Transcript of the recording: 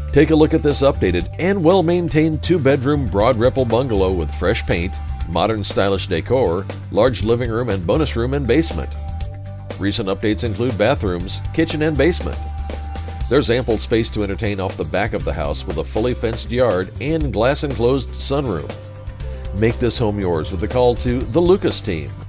Take a look at this updated and well-maintained 2-bedroom broad ripple bungalow with fresh paint, modern stylish decor, large living room and bonus room and basement. Recent updates include bathrooms, kitchen and basement. There's ample space to entertain off the back of the house with a fully fenced yard and glass-enclosed sunroom. Make this home yours with a call to the Lucas team.